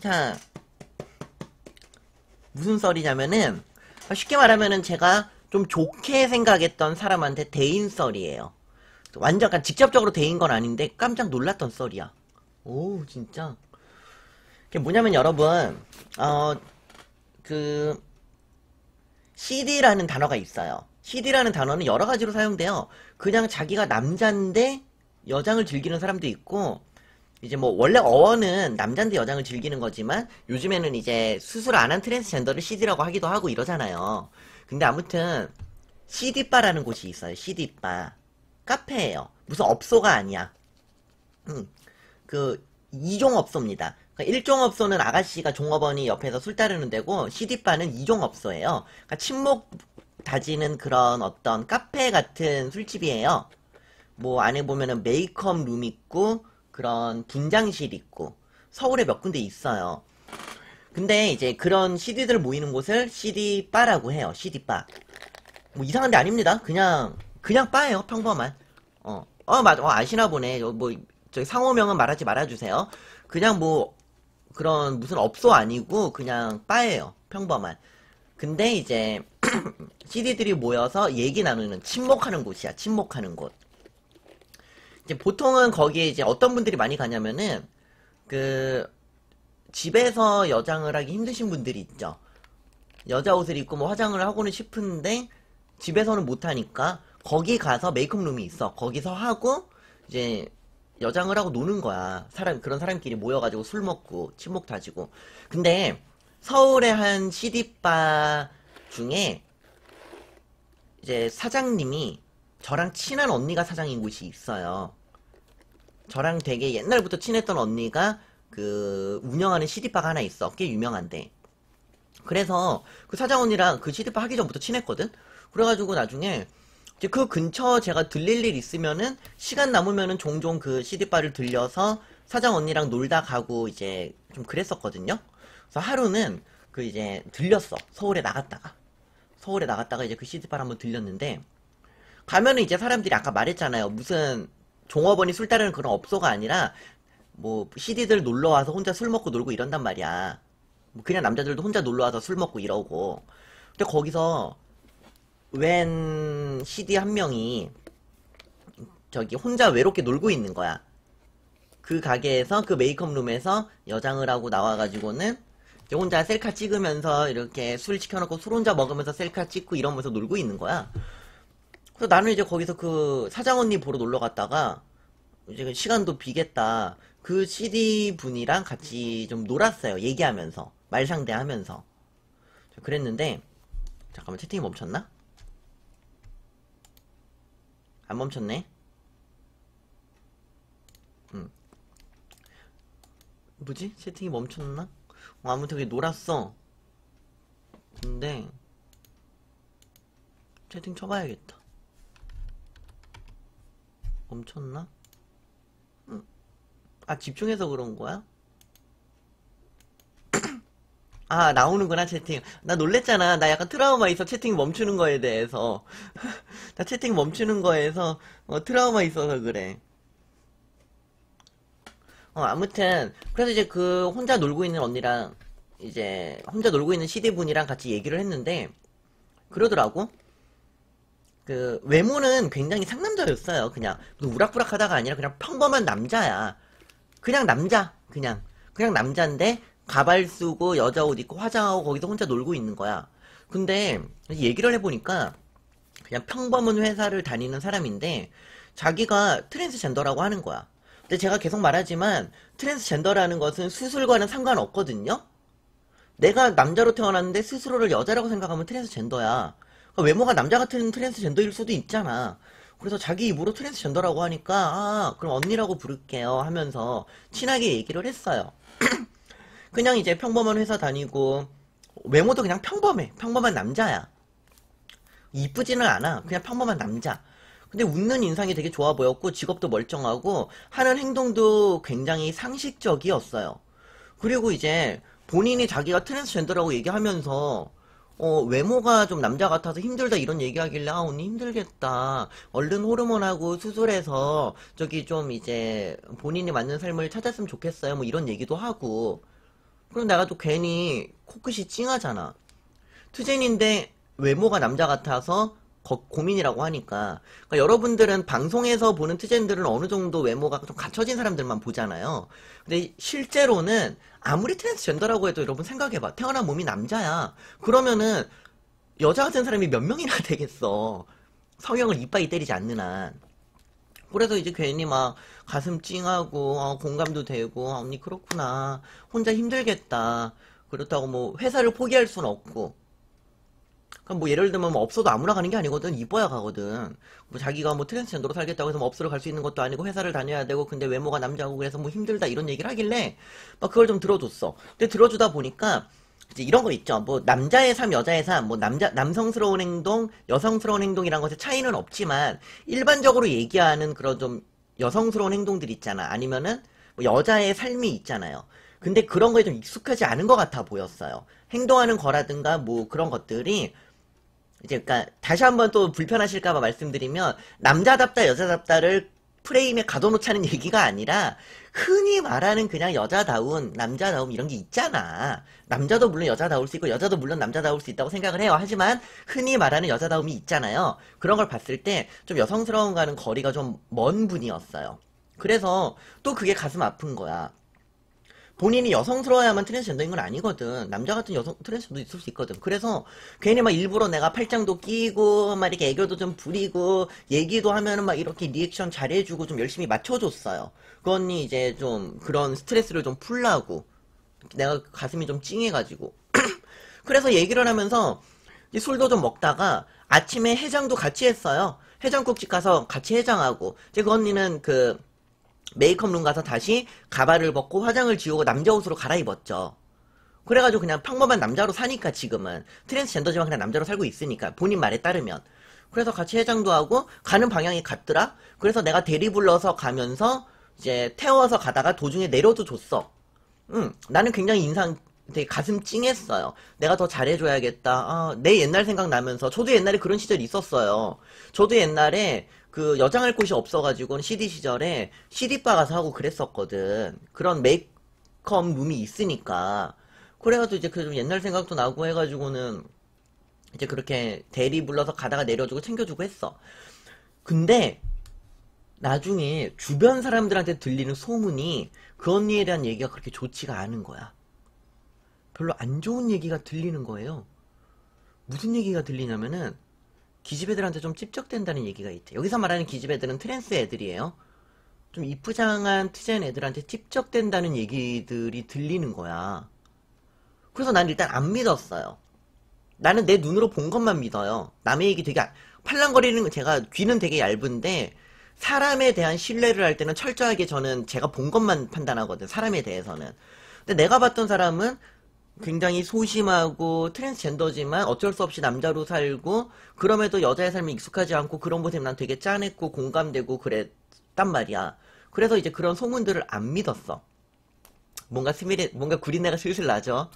자, 무슨 썰이냐면은, 쉽게 말하면은 제가 좀 좋게 생각했던 사람한테 대인 썰이에요. 완전 직접적으로 대인 건 아닌데 깜짝 놀랐던 썰이야. 오, 진짜. 그게 뭐냐면 여러분, 그, CD라는 단어가 있어요. CD라는 단어는 여러 가지로 사용돼요. 그냥 자기가 남잔데 여장을 즐기는 사람도 있고, 이제 뭐 원래 어원은 남잔데 여장을 즐기는 거지만 요즘에는 이제 수술 안 한 트랜스젠더를 CD라고 하기도 하고 이러잖아요. 근데 아무튼 CD바라는 곳이 있어요. CD바. 카페예요. 무슨 업소가 아니야. 그 이종업소입니다. 그러니까 일종업소는 아가씨가 종업원이 옆에서 술 따르는 데고 CD바는 이종업소예요. 그러니까 친목 다지는 그런 어떤 카페 같은 술집이에요. 뭐 안에 보면은 메이크업 룸 있고 그런 분장실 있고 서울에 몇 군데 있어요. 근데 이제 그런 CD들 모이는 곳을 CD바라고 해요. CD바. 뭐 이상한 데 아닙니다. 그냥 바예요. 평범한. 맞아. 아시나 보네. 뭐 저기 상호명은 말하지 말아주세요. 그냥 뭐 그런 무슨 업소 아니고 그냥 바예요. 평범한. 근데 이제 CD들이 모여서 얘기 나누는 친목하는 곳이야. 친목하는 곳. 이제 보통은 거기에 이제 어떤 분들이 많이 가냐면은 그 집에서 여장을 하기 힘드신 분들이 있죠. 여자 옷을 입고 뭐 화장을 하고는 싶은데 집에서는 못 하니까 거기 가서 메이크업 룸이 있어. 거기서 하고 이제 여장을 하고 노는 거야. 그런 사람끼리 모여가지고 술 먹고 친목 다지고. 근데 서울의 한 CD바 중에 이제 사장님이 저랑 친한 언니가 사장인 곳이 있어요. 저랑 되게 옛날부터 친했던 언니가 그 운영하는 CD바가 하나 있어. 꽤 유명한데. 그래서 그 사장 언니랑 그 CD바 하기 전부터 친했거든. 그래가지고 나중에 이제 그 근처 제가 들릴 일 있으면은 시간 남으면은 종종 그 CD바를 들려서 사장 언니랑 놀다 가고 이제 좀 그랬었거든요. 그래서 하루는 그 이제 들렸어. 서울에 나갔다가 이제 그 CD바를 한번 들렸는데 가면은 이제 사람들이 아까 말했잖아요. 무슨 종업원이 술 따르는 그런 업소가 아니라 뭐 CD들 놀러와서 혼자 술 먹고 놀고 이런단 말이야. 뭐 그냥 남자들도 혼자 놀러와서 술 먹고 이러고. 근데 거기서 웬 CD 한 명이 저기 혼자 외롭게 놀고 있는 거야. 그 가게에서 그 메이크업 룸에서 여장을 하고 나와가지고는 이제 혼자 셀카 찍으면서 이렇게 술 시켜놓고 술 혼자 먹으면서 셀카 찍고 이러면서 놀고 있는 거야. 그래서 나는 이제 거기서 그 사장 언니 보러 놀러 갔다가 이제 시간도 비겠다. 그 CD 분이랑 같이 좀 놀았어요. 얘기하면서 말상대하면서 그랬는데 잠깐만 채팅이 멈췄나? 안 멈췄네. 뭐지? 채팅이 멈췄나? 아무튼 그게 놀았어. 근데 채팅 쳐봐야겠다. 멈췄나? 집중해서 그런 거야? 나오는구나, 채팅. 나 놀랬잖아. 나 약간 트라우마 있어, 채팅 멈추는 거에 대해서. 나 채팅 멈추는 거에서, 트라우마 있어서 그래. 아무튼, 그래서 이제 그, 혼자 놀고 있는 언니랑, 이제, 혼자 놀고 있는 CD분이랑 같이 얘기를 했는데, 그러더라고. 그, 외모는 굉장히 상남자였어요. 그냥, 우락부락 하다가 아니라 그냥 평범한 남자야. 그냥 남자. 그냥 남자인데, 가발 쓰고 여자 옷 입고 화장하고 거기서 혼자 놀고 있는 거야. 근데 얘기를 해보니까 그냥 평범한 회사를 다니는 사람인데 자기가 트랜스젠더라고 하는 거야. 근데 제가 계속 말하지만 트랜스젠더라는 것은 수술과는 상관없거든요. 내가 남자로 태어났는데 스스로를 여자라고 생각하면 트랜스젠더야. 그러니까 외모가 남자 같은 트랜스젠더일 수도 있잖아. 그래서 자기 입으로 트랜스젠더라고 하니까 그럼 언니라고 부를게요 하면서 친하게 얘기를 했어요. 그냥 이제 평범한 회사 다니고 외모도 그냥 평범해. 평범한 남자야. 이쁘지는 않아. 그냥 평범한 남자. 근데 웃는 인상이 되게 좋아 보였고 직업도 멀쩡하고 하는 행동도 굉장히 상식적이었어요. 그리고 이제 본인이 자기가 트랜스젠더라고 얘기하면서 외모가 좀 남자 같아서 힘들다 이런 얘기하길래 언니 힘들겠다. 얼른 호르몬하고 수술해서 저기 좀 이제 본인이 맞는 삶을 찾았으면 좋겠어요. 뭐 이런 얘기도 하고 그럼 내가 또 괜히 코끝이 찡하잖아. 트젠인데 외모가 남자 같아서 고민이라고 하니까. 그러니까 여러분들은 방송에서 보는 트젠들은 어느 정도 외모가 좀 갖춰진 사람들만 보잖아요. 근데 실제로는 아무리 트랜스젠더라고 해도 여러분 생각해봐. 태어난 몸이 남자야. 그러면은 여자 같은 사람이 몇 명이나 되겠어. 성형을 이빠이 때리지 않는 한. 그래서 이제 괜히 막 가슴 찡하고 공감도 되고 언니 그렇구나. 혼자 힘들겠다. 그렇다고 뭐 회사를 포기할 순 없고. 그럼 뭐 예를 들면 뭐 업소도 아무나 가는 게 아니거든. 이뻐야 가거든. 뭐 자기가 뭐 트랜스젠더로 살겠다고 해서 뭐 업소를 갈 수 있는 것도 아니고 회사를 다녀야 되고 근데 외모가 남자고 그래서 뭐 힘들다 이런 얘기를 하길래 막 그걸 좀 들어줬어. 근데 들어주다 보니까 이제 이런 거 있죠. 뭐 남자의 삶, 여자의 삶, 뭐 남성스러운 행동, 여성스러운 행동이란 것에 차이는 없지만 일반적으로 얘기하는 그런 좀 여성스러운 행동들 있잖아. 아니면은 뭐 여자의 삶이 있잖아요. 근데 그런 거에 좀 익숙하지 않은 것 같아 보였어요. 행동하는 거라든가 뭐 그런 것들이 이제 그러니까 다시 한번 또 불편하실까봐 말씀드리면 남자답다 여자답다를 프레임에 가둬놓자는 얘기가 아니라 흔히 말하는 그냥 여자다운 남자다움 이런 게 있잖아. 남자도 물론 여자다울 수 있고 여자도 물론 남자다울 수 있다고 생각을 해요. 하지만 흔히 말하는 여자다움이 있잖아요. 그런 걸 봤을 때 좀 여성스러움과는 거리가 좀 먼 분이었어요. 그래서 또 그게 가슴 아픈 거야. 본인이 여성스러워야만 트랜스젠더인 건 아니거든. 남자 같은 여성 트랜스젠더도 있을 수 있거든. 그래서 괜히 막 일부러 내가 팔짱도 끼고 막 이렇게 애교도 좀 부리고 얘기도 하면은 막 이렇게 리액션 잘해주고 좀 열심히 맞춰줬어요. 그 언니 이제 좀 그런 스트레스를 좀 풀라고. 내가 가슴이 좀 찡해가지고. 그래서 얘기를 하면서 술도 좀 먹다가 아침에 해장도 같이 했어요. 해장국집 가서 같이 해장하고. 이제 그 언니는 그 메이크업룸 가서 다시 가발을 벗고 화장을 지우고 남자 옷으로 갈아입었죠. 그래가지고 그냥 평범한 남자로 사니까 지금은 트랜스젠더지만 그냥 남자로 살고 있으니까 본인 말에 따르면 그래서 같이 해장도 하고 가는 방향이 같더라. 그래서 내가 대리 불러서 가면서 이제 태워서 가다가 도중에 내려도 줬어. 나는 굉장히 인상 되게 가슴 찡했어요. 내가 더 잘해줘야겠다. 내 옛날 생각나면서 저도 옛날에 그런 시절이 있었어요. 저도 옛날에 그 여장할 곳이 없어가지고 CD 시절에 CD바 가서 하고 그랬었거든. 그런 메이크업 룸이 있으니까. 그래가지고 이제 그 옛날 생각도 나고 해가지고는 이제 그렇게 대리 불러서 가다가 내려주고 챙겨주고 했어. 근데 나중에 주변 사람들한테 들리는 소문이 그 언니에 대한 얘기가 그렇게 좋지가 않은 거야. 별로 안 좋은 얘기가 들리는 거예요. 무슨 얘기가 들리냐면은 기집애들한테 좀 찝적된다는 얘기가 있대. 여기서 말하는 기집애들은 트랜스 애들이에요. 좀 이쁘장한 트젠 애들한테 찝적된다는 얘기들이 들리는 거야. 그래서 난 일단 안 믿었어요. 나는 내 눈으로 본 것만 믿어요. 남의 얘기 되게 팔랑거리는 제가 귀는 되게 얇은데 사람에 대한 신뢰를 할 때는 철저하게 저는 제가 본 것만 판단하거든. 사람에 대해서는. 근데 내가 봤던 사람은 굉장히 소심하고 트랜스젠더지만 어쩔 수 없이 남자로 살고 그럼에도 여자의 삶에 익숙하지 않고 그런 모습이 난 되게 짠했고 공감되고 그랬단 말이야. 그래서 이제 그런 소문들을 안 믿었어. 뭔가 구린내가 슬슬 나죠.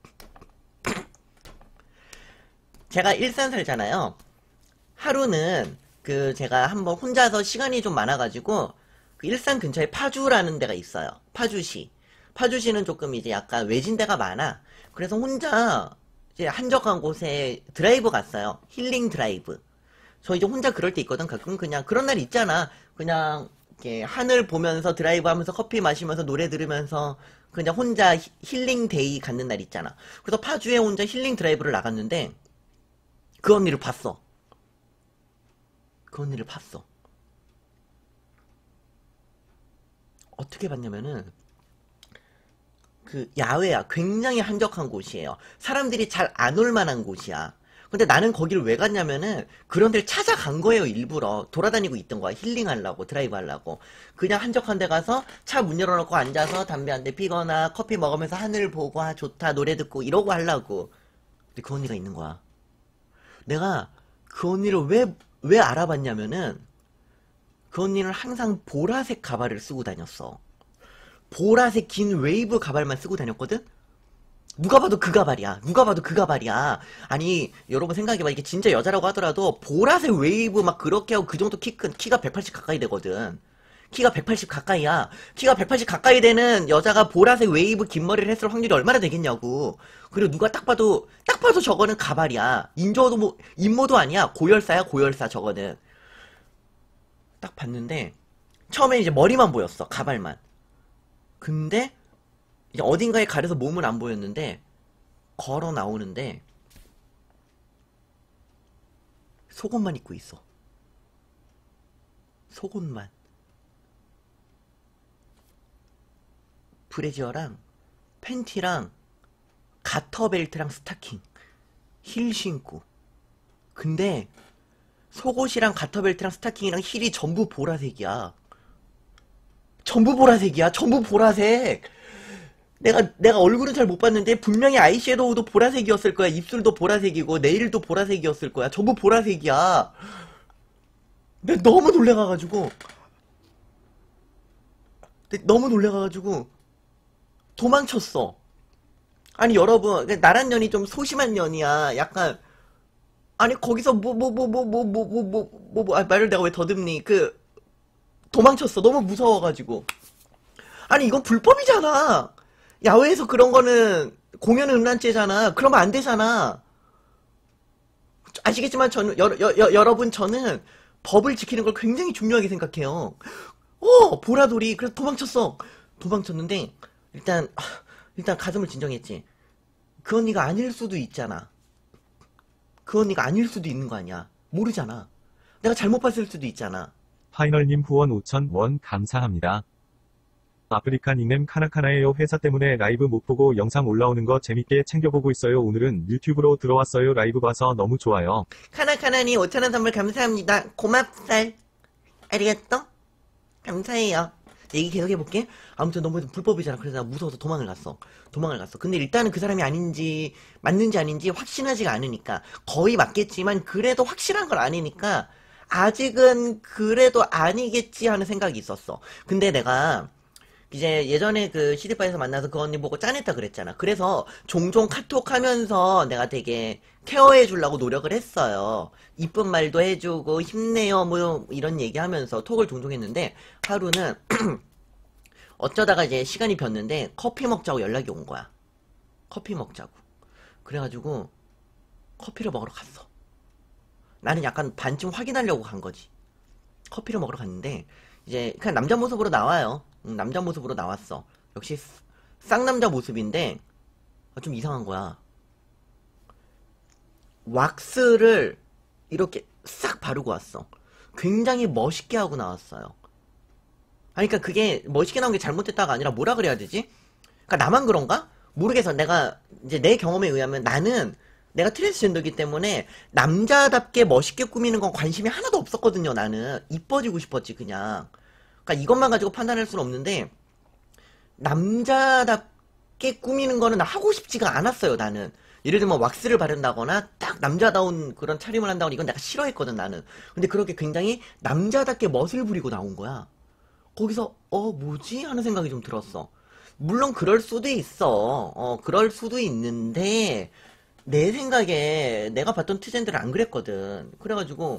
제가 일산 살잖아요. 하루는 그 제가 한번 혼자서 시간이 좀 많아가지고 그 일산 근처에 파주라는 데가 있어요. 파주시. 파주시는 조금 이제 약간 외진 데가 많아. 그래서 혼자 이제 한적한 곳에 드라이브 갔어요. 힐링 드라이브. 저 이제 혼자 그럴 때 있거든. 가끔 그냥 그런 날 있잖아. 그냥 이렇게 하늘 보면서 드라이브 하면서 커피 마시면서 노래 들으면서 그냥 혼자 힐링 데이 갖는 날 있잖아. 그래서 파주에 혼자 힐링 드라이브를 나갔는데 그 언니를 봤어. 그 언니를 봤어. 어떻게 봤냐면은 그 야외야. 굉장히 한적한 곳이에요. 사람들이 잘 안 올 만한 곳이야. 근데 나는 거기를 왜 갔냐면은 그런 데를 찾아간 거예요. 일부러 돌아다니고 있던 거야. 힐링하려고 드라이브 하려고. 그냥 한적한 데 가서 차 문 열어놓고 앉아서 담배 한 대 피거나 커피 먹으면서 하늘 보고 좋다 노래 듣고 이러고 하려고. 근데 그 언니가 있는 거야. 내가 그 언니를 왜 알아봤냐면은 그 언니는 항상 보라색 가발을 쓰고 다녔어. 보라색 긴 웨이브 가발만 쓰고 다녔거든? 누가 봐도 그 가발이야. 누가 봐도 그 가발이야. 아니, 여러분 생각해봐. 이게 진짜 여자라고 하더라도 보라색 웨이브 막 그렇게 하고 그 정도 키가 180 가까이 되거든. 키가 180 가까이야. 키가 180 가까이 되는 여자가 보라색 웨이브 긴 머리를 했을 확률이 얼마나 되겠냐고. 그리고 누가 딱 봐도 저거는 가발이야. 인조도 뭐, 인모도 아니야. 고열사야, 고열사, 저거는. 딱 봤는데, 처음에 이제 머리만 보였어. 가발만. 근데, 이제 어딘가에 가려서 몸은 안 보였는데, 걸어 나오는데, 속옷만 입고 있어. 속옷만. 브래지어랑 팬티랑 가터벨트랑 스타킹 힐 신고. 근데 속옷이랑 가터벨트랑 스타킹이랑 힐이 전부 보라색이야. 전부 보라색이야. 전부 보라색. 내가 얼굴은 잘 못 봤는데 분명히 아이섀도우도 보라색이었을 거야. 입술도 보라색이고 네일도 보라색이었을 거야. 전부 보라색이야. 내가 너무 놀래가가지고 도망쳤어. 아니 여러분, 나란 년이 좀 소심한 년이야. 약간 아니 거기서 말을 내가 왜 더듬니? 도망쳤어. 너무 무서워가지고. 아니 이건 불법이잖아. 야외에서 그런 거는 공연 음란죄잖아. 그러면 안 되잖아. 아시겠지만 저는 여러분 저는 법을 지키는 걸 굉장히 중요하게 생각해요. 보라돌이. 그래서 도망쳤어. 도망쳤는데 일단 가슴을 진정했지. 그 언니가 아닐 수도 있잖아. 그 언니가 아닐 수도 있는 거 아니야. 모르잖아. 내가 잘못 봤을 수도 있잖아. 파이널님 후원 5,000원 감사합니다. 아프리카 닉네임 카나카나예요. 회사 때문에 라이브 못 보고 영상 올라오는 거 재밌게 챙겨보고 있어요. 오늘은 유튜브로 들어왔어요. 라이브 봐서 너무 좋아요. 카나카나니 5,000원 선물 감사합니다. 고맙살. 아리가또. 감사해요. 얘기 계속 해볼게. 아무튼 너무 불법이잖아. 그래서 나 무서워서 도망을 갔어. 근데 일단은 그 사람이 아닌지 맞는지 아닌지 확신하지가 않으니까 거의 맞겠지만 그래도 확실한 걸 아니니까 아직은 그래도 아니겠지 하는 생각이 있었어. 근데 내가 이제 예전에 그 시티바에서 만나서 그 언니 보고 짠했다 그랬잖아. 그래서 종종 카톡 하면서 내가 되게 케어해 주려고 노력을 했어요. 이쁜 말도 해주고 힘내요 뭐 이런 얘기 하면서 톡을 종종 했는데 하루는 어쩌다가 이제 시간이 폈는데 커피 먹자고 연락이 온 거야. 커피 먹자고. 그래가지고 커피를 먹으러 갔어. 나는 약간 반쯤 확인하려고 간 거지. 커피를 먹으러 갔는데 이제 그냥 남자 모습으로 나와요. 남자 모습으로 나왔어. 역시 쌍남자 모습인데 좀 이상한 거야. 왁스를 이렇게 싹 바르고 왔어. 굉장히 멋있게 하고 나왔어요. 아니 그러니까 그게 멋있게 나온 게 잘못됐다가 아니라 뭐라 그래야 되지? 그러니까 나만 그런가? 모르겠어. 내가 이제 내 경험에 의하면 나는 내가 트랜스젠더기 때문에 남자답게 멋있게 꾸미는 건 관심이 하나도 없었거든요. 나는 이뻐지고 싶었지 그냥. 그러니까 이것만 가지고 판단할 수는 없는데 남자답게 꾸미는 거는 하고 싶지가 않았어요. 나는. 예를 들면 왁스를 바른다거나 딱 남자다운 그런 차림을 한다거나 이건 내가 싫어했거든 나는. 근데 그렇게 굉장히 남자답게 멋을 부리고 나온 거야. 거기서 뭐지? 하는 생각이 좀 들었어. 물론 그럴 수도 있어. 그럴 수도 있는데 내 생각에 내가 봤던 트젠드는 안 그랬거든. 그래가지고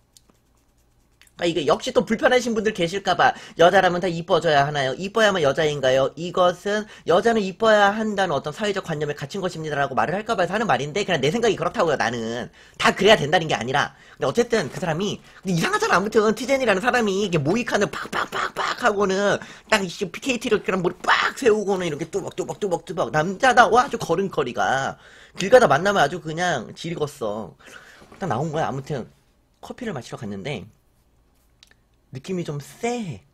이게 역시 또 불편하신 분들 계실까봐 여자라면 다 이뻐져야 하나요? 이뻐야만 여자인가요? 이것은 여자는 이뻐야 한다는 어떤 사회적 관념에 갇힌 것입니다라고 말을 할까봐 해서 하는 말인데 그냥 내 생각이 그렇다고요. 나는 다 그래야 된다는 게 아니라 근데 어쨌든 그 사람이 근데 이상하잖아. 아무튼 티젠이라는 사람이 이게 모이칸을 팍팍팍팍 하고는 딱 PKT를 그냥 머리 빡 세우고는 이렇게 뚜벅뚜벅 남자다워 아주 걸음걸이가 길 가다 만나면 아주 그냥 질익었어. 딱 나온 거야. 아무튼 커피를 마시러 갔는데 느낌이 좀 쎄해.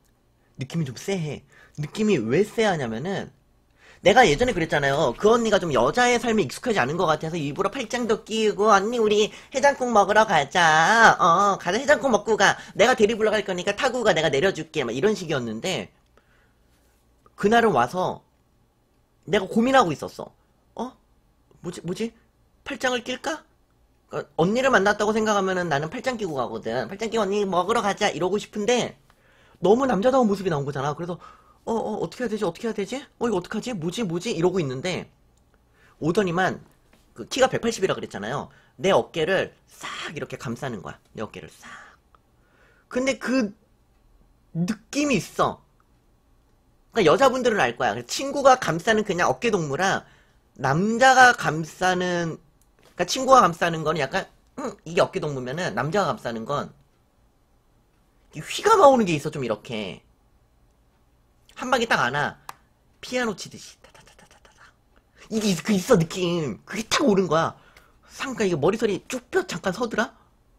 느낌이 왜 쎄하냐면은 내가 예전에 그랬잖아요. 그 언니가 좀 여자의 삶에 익숙하지 않은 것 같아서 일부러 팔짱도 끼고 언니 우리 해장국 먹으러 가자. 가서 해장국 먹고 가. 내가 대리 불러갈 거니까 타고 가. 내가 내려줄게. 막 이런 식이었는데 그날은 와서 내가 고민하고 있었어. 뭐지? 팔짱을 낄까? 언니를 만났다고 생각하면은 나는 팔짱 끼고 가거든. 팔짱 끼고 언니 먹으러 가자 이러고 싶은데 너무 남자다운 모습이 나온 거잖아. 그래서 어떻게 해야 되지? 이거 어떡하지? 뭐지? 이러고 있는데 오더니만 그 키가 180이라 그랬잖아요. 내 어깨를 싹 이렇게 감싸는 거야. 내 어깨를 싹. 근데 그 느낌이 있어. 그러니까 여자분들은 알 거야. 친구가 감싸는 그냥 어깨 동무라 남자가 감싸는, 그러니까 친구가 감싸는 거는 약간 이게 어깨 동무면은 남자가 감싸는 건 휘가 나오는 게 있어. 좀 이렇게 한 방에 딱 안아. 피아노 치듯이 타타타타타타. 이게 그 있어 느낌. 그게 탁 오는 거야. 상가 이게 머리털이 쭉 펴 잠깐 서더라.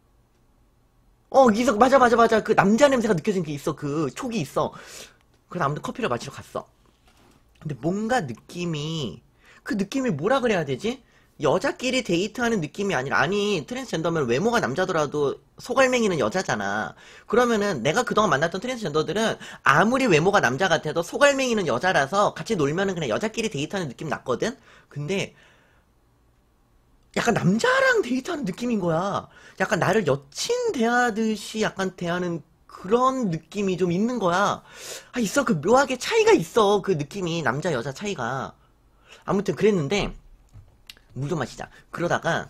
있어. 맞아. 그 남자 냄새가 느껴지는 게 있어. 그 촉이 있어. 그래서 아무튼 커피를 마시러 갔어. 근데 뭔가 느낌이, 그 느낌이 뭐라 그래야 되지? 여자끼리 데이트하는 느낌이 아니라, 아니 트랜스젠더면 외모가 남자더라도 소갈맹이는 여자잖아. 그러면은 내가 그동안 만났던 트랜스젠더들은 아무리 외모가 남자 같아도 소갈맹이는 여자라서 같이 놀면은 그냥 여자끼리 데이트하는 느낌 났거든? 근데 약간 남자랑 데이트하는 느낌인 거야. 약간 나를 여친 대하듯이 약간 대하는 그런 느낌이 좀 있는 거야. 아, 있어. 그 묘하게 차이가 있어. 그 느낌이 남자 여자 차이가. 아무튼 그랬는데 물 좀 마시자. 그러다가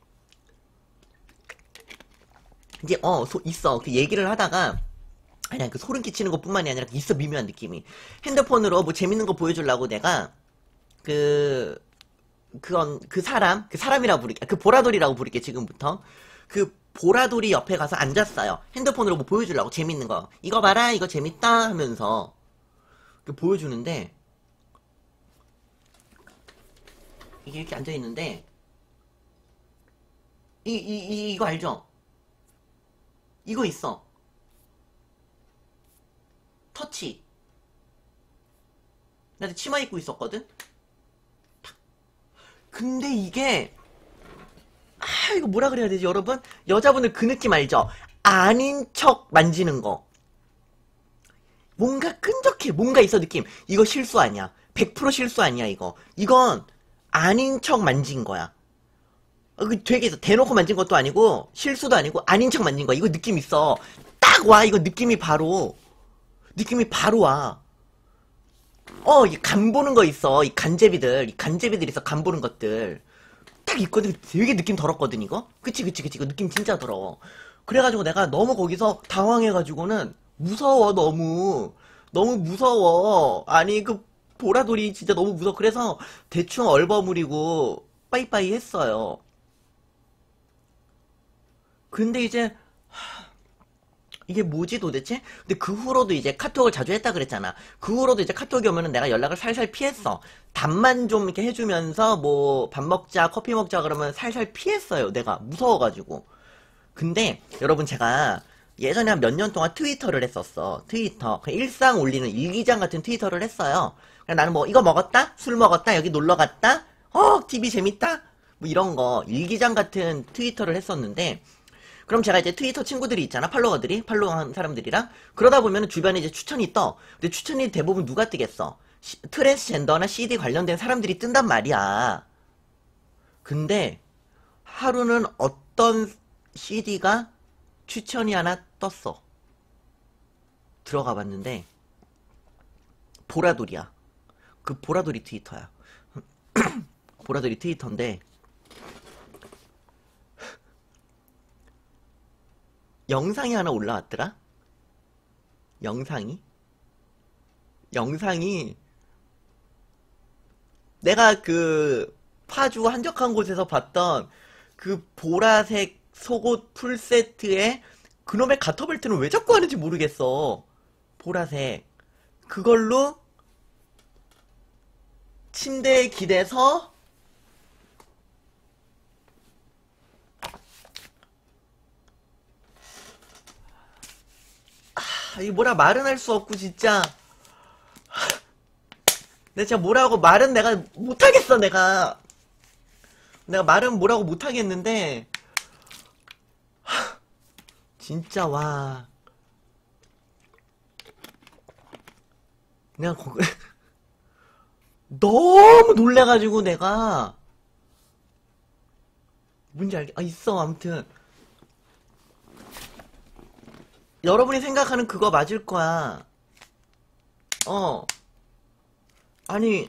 이제 있어. 그 얘기를 하다가 그냥 그 소름 끼치는 것뿐만이 아니라 있어 미묘한 느낌이. 핸드폰으로 뭐 재밌는 거 보여주려고 내가 그 그 사람이라고 부를게. 그 보라돌이라고 부를게, 지금부터. 그 보라돌이 옆에 가서 앉았어요. 핸드폰으로 뭐 보여주려고, 재밌는 거. 이거 봐라, 이거 재밌다 하면서. 보여주는데, 이게 이렇게 앉아있는데, 이거 알죠? 이거 있어. 터치. 나도 치마 입고 있었거든? 근데 이게, 이거 뭐라 그래야 되지, 여러분? 여자분들 그 느낌 알죠? 아닌 척 만지는 거. 뭔가 끈적해. 뭔가 있어, 느낌. 이거 실수 아니야. 100% 실수 아니야, 이거. 이건 아닌 척 만진 거야. 되게 있어. 대놓고 만진 것도 아니고, 실수도 아니고, 아닌 척 만진 거야. 이거 느낌 있어. 딱 와, 이거 느낌이 바로. 느낌이 바로 와. 이 간 보는 거 있어. 이 간제비들 있어. 간 보는 것들. 딱 있거든. 되게 느낌 더럽거든, 이거? 그치. 이거 느낌 진짜 더러워. 그래가지고 내가 너무 거기서 당황해가지고는 무서워, 너무. 너무 무서워. 아니, 그 보라돌이 진짜 너무 무서워. 그래서 대충 얼버무리고 빠이빠이 했어요. 근데 이제, 이게 뭐지 도대체? 근데 그 후로도 이제 카톡을 자주 했다 그랬잖아. 그 후로도 이제 카톡이 오면은 내가 연락을 살살 피했어. 답만 좀 이렇게 해주면서 뭐 밥 먹자, 커피 먹자 그러면 살살 피했어요. 내가 무서워가지고. 근데 여러분 제가 예전에 한 몇 년 동안 트위터를 했었어. 트위터. 그냥 일상 올리는 일기장 같은 트위터를 했어요. 그냥 나는 뭐 이거 먹었다? 술 먹었다? 여기 놀러 갔다? TV 재밌다? 뭐 이런 거 일기장 같은 트위터를 했었는데 그럼 제가 이제 트위터 친구들이 있잖아. 팔로우한 사람들이랑. 그러다 보면 주변에 이제 추천이 떠. 근데 추천이 대부분 누가 뜨겠어? 트랜스젠더나 CD 관련된 사람들이 뜬단 말이야. 근데 하루는 어떤 CD가 추천이 하나 떴어. 들어가 봤는데 보라돌이야. 그 보라돌이 트위터야. 보라돌이 트위터인데 영상이 하나 올라왔더라? 영상이 내가 그 파주 한적한 곳에서 봤던 그 보라색 속옷 풀세트에 그놈의 가터벨트는 왜 자꾸 하는지 모르겠어. 보라색. 그걸로 침대에 기대서 이 뭐라 말은 할 수 없고 진짜 내가 진짜 뭐라고 말은 내가 못하겠어. 내가 말은 뭐라고 못하겠는데 진짜 와 내가 너무 놀래가지고 내가 뭔지 있어. 아무튼 여러분이 생각하는 그거 맞을 거야. 아니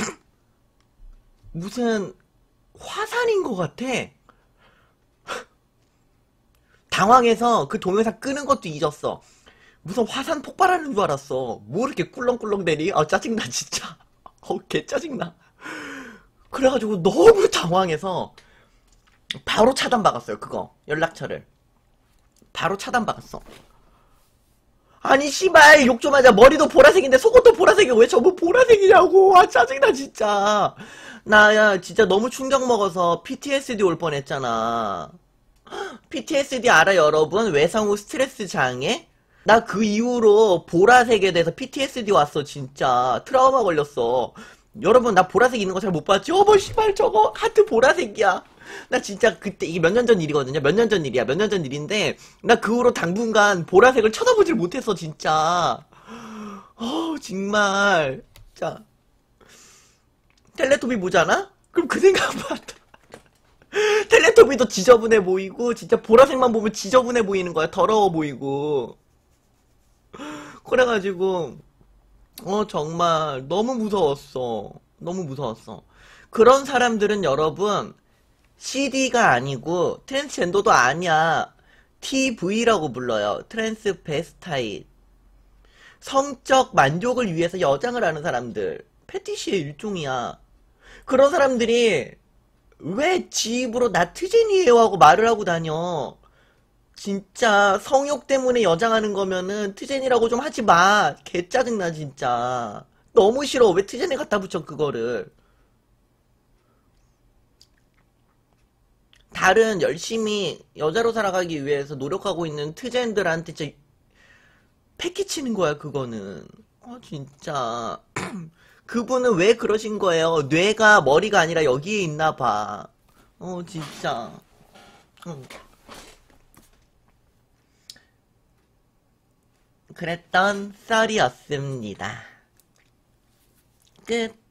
무슨 화산인 것 같아. 당황해서 그 동영상 끄는 것도 잊었어. 무슨 화산 폭발하는 줄 알았어. 뭐 이렇게 꿀렁꿀렁대니? 아, 짜증나, 진짜. 개 짜증나. 그래가지고 너무 당황해서 바로 차단박았어요, 그거. 연락처를. 바로 차단박았어. 아니, 씨발, 욕 좀 하자. 머리도 보라색인데 속옷도 보라색이고 왜 전부 보라색이냐고. 아, 짜증나, 진짜. 나, 야, 진짜 너무 충격 먹어서 PTSD 올 뻔했잖아. PTSD 알아, 여러분? 외상 후 스트레스 장애? 나 그 이후로 보라색에 대해서 PTSD 왔어, 진짜. 트라우마 걸렸어. 여러분, 나 보라색 있는 거 잘 못 봤지? 어머, 씨발, 저거, 하트 보라색이야. 나 진짜 그때, 이게 몇 년 전 일이거든요? 몇 년 전 일이야. 몇 년 전 일인데, 나 그 후로 당분간 보라색을 쳐다보질 못했어, 진짜. 정말. 자, 텔레토비 보잖아? 그럼 그 생각만 하더라. 텔레토비도 지저분해 보이고, 진짜 보라색만 보면 지저분해 보이는 거야. 더러워 보이고. 그래가지고, 정말, 너무 무서웠어. 너무 무서웠어. 그런 사람들은 여러분, CD가 아니고, 트랜스젠더도 아니야. TV라고 불러요. 트랜스베스타잇. 성적 만족을 위해서 여장을 하는 사람들. 패티시의 일종이야. 그런 사람들이, 왜 지 입으로 나 트제니에요 하고 말을 하고 다녀. 진짜 성욕 때문에 여장하는 거면은 트젠이라고 좀 하지 마. 개 짜증나 진짜. 너무 싫어. 왜 트젠에 갖다 붙여 그거를. 다른 열심히 여자로 살아가기 위해서 노력하고 있는 트젠들한테 진짜 패기치는 거야 그거는. 진짜. 그분은 왜 그러신 거예요? 뇌가 머리가 아니라 여기에 있나 봐. 진짜. 그랬던 썰이었습니다. 끝.